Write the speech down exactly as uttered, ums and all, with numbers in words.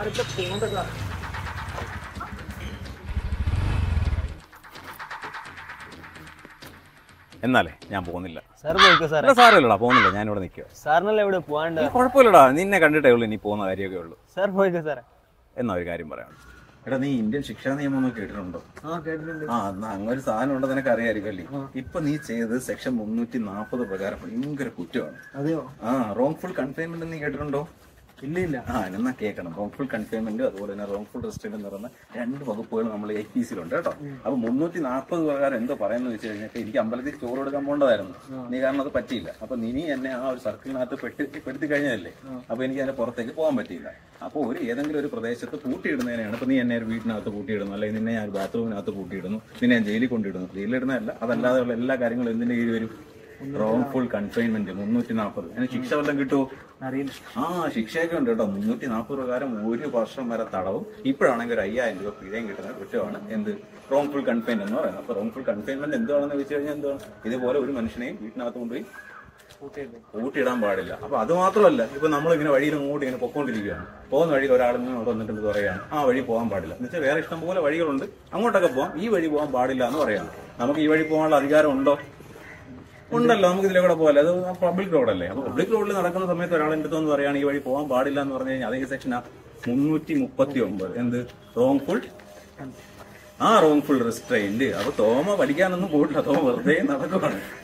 എന്നാലേ ഞാൻ പോകുന്നില്ല. സാരമില്ലടാ, പോകുന്നില്ല, ഞാനിവിടെ നിൽക്കുക. സാറിനല്ല എവിടെ പോകാണ്ട്? കുഴപ്പമില്ലടാ, നിന്നെ കണ്ടിട്ടേ ഉള്ളൂ ഇനി പോകുന്ന കാര്യമൊക്കെ ഉള്ളൂ. സാർ പോയിക്കോ സാറേ. എന്നാ ഒരു കാര്യം പറയാം. എടാ, നീ ഇന്ത്യൻ ശിക്ഷാ നിയമം ഒന്നും കേട്ടിട്ടുണ്ടോ? ആ, എന്നാ അങ്ങനെ ഒരു സാധനം ഉണ്ടോ നിനക്ക് അറിയാമായിരിക്കല്ലേ? ഇപ്പൊ നീ ചെയ്തത് സെക്ഷൻ മുന്നൂറ്റി നാപ്പത് പ്രകാരം ഭയങ്കര കുറ്റമാണ്. അതെയോ? ആ, റോങ്ഫുൾ കൺഫൈൻമെന്റ് നീ കേട്ടിട്ടുണ്ടോ? ഇല്ല ഇല്ല. ആ, എന്നാ കേൾക്കണം. റോങ്ഫുൾ കൺഫൈൻമെന്റ് അതുപോലെ തന്നെ റോങ്ഫുൾ റെസ്ട്രിക്ഷൻ എന്ന് പറയുന്ന രണ്ട് വകുപ്പുകൾ നമ്മൾ ഐ പി സിയിലുണ്ട് കേട്ടോ. അപ്പൊ മുന്നൂറ്റി നാൽപ്പത് പ്രകാരം എന്തോ പറയുന്നത് വെച്ച് കഴിഞ്ഞാൽ എനിക്ക് അമ്പലത്തിൽ ചോറ് കൊടുക്കാൻ പോകേണ്ടതായിരുന്നു. നീ കാരണം അത് പറ്റിയില്ല. അപ്പൊ നീ എന്നെ ആ ഒരു സർക്കിളിനകത്ത് പെട്ടി പെടുത്തി കഴിഞ്ഞതല്ലേ. അപ്പൊ എനിക്ക് അതിന്റെ പുറത്തേക്ക് പോകാൻ പറ്റിയില്ല. അപ്പോൾ ഒരു ഏതെങ്കിലും ഒരു പ്രദേശത്ത് പൂട്ടിയിടുന്നതിനാണ്. ഇപ്പൊ നീ എന്നെ ഒരു വീട്ടിനകത്ത് പൂട്ടിയിടുന്നു, അല്ലെങ്കിൽ നിന്നെ ഞാൻ ഒരു ബാത്റൂമിനകത്ത് പൂട്ടിയിടുന്നു, നിന്നെ ഞാൻ ജയിലിൽ കൊണ്ടിടുന്നു. ജയിലിടുന്നതല്ല, അതല്ലാതെയുള്ള എല്ലാ കാര്യങ്ങളും എന്തിന്റെ കീഴിൽ വരും? റോങ്ഫുൾ കൺഫൈൻമെന്റ് മുന്നൂറ്റി നാൽപ്പത്. അതിന് ശിക്ഷ വല്ലതും കിട്ടുമോ? അറിയില്ല. ആ, ശിക്ഷയൊക്കെ ഉണ്ട് കേട്ടോ. മുന്നൂറ്റി നാൽപ്പത് പ്രകാരം ഒരു വർഷം വരെ തടവും, ഇപ്പോഴാണെങ്കിൽ ഒരു അയ്യായിരം രൂപ പിഴയും കിട്ടുന്ന കുറ്റമാണ് എന്ത്? റോങ്ഫുൾ കൺഫൈൻമെന്റ് എന്ന് പറയുന്നത്. അപ്പൊ റോങ്ഫുൾ കൺഫൈൻമെന്റ് എന്താണെന്ന് വെച്ച് കഴിഞ്ഞാൽ എന്താണ്? ഇതുപോലെ ഒരു മനുഷ്യനെയും വീട്ടിനകത്ത് കൊണ്ടുപോയി പൂട്ടിയിടാൻ പാടില്ല. അപ്പൊ അത് മാത്രമല്ല, ഇപ്പൊ നമ്മളിങ്ങനെ വഴിയിൽ അങ്ങോട്ട് ഇങ്ങനെ പൊക്കോണ്ടിരിക്കുകയാണ്. പോകുന്ന വഴിയിൽ ഒരാളിങ്ങനെ അവിടെ വന്നിട്ട് പറയുകയാണ് ആ വഴി പോകാൻ പാടില്ല എന്ന് വെച്ചാൽ വേറെ ഇഷ്ടം പോലെ വഴികളുണ്ട്, അങ്ങോട്ടൊക്കെ പോകാം, ഈ വഴി പോകാൻ പാടില്ല എന്ന് പറയാണ്. നമുക്ക് ഈ വഴി പോകാനുള്ള അധികാരം ഉണ്ടോ? ഉണ്ടല്ലോ, നമുക്ക് ഇതിലെ കൂടെ പോകല്ലേ. അത് പബ്ലിക് റോഡല്ലേ. അപ്പൊ പബ്ലിക് റോഡിൽ നടക്കുന്ന സമയത്ത് ഒരാളെന്റെ അടുത്ത് പറയുകയാണ് ഈ വഴി പോകാൻ പാടില്ല എന്ന് പറഞ്ഞു കഴിഞ്ഞാൽ അതേ സെക്ഷനാ മുന്നൂറ്റി മുപ്പത്തി ഒമ്പത്. എന്ത്? റോങ്ഫുൾ ആ റോങ്ഫുൾ റെസ്ട്രെയിന്റ്. അപ്പൊ തോമ പഠിക്കാനൊന്നും പോയിട്ടില്ല, തോമ വെറുതെ നടക്കുവാണ്.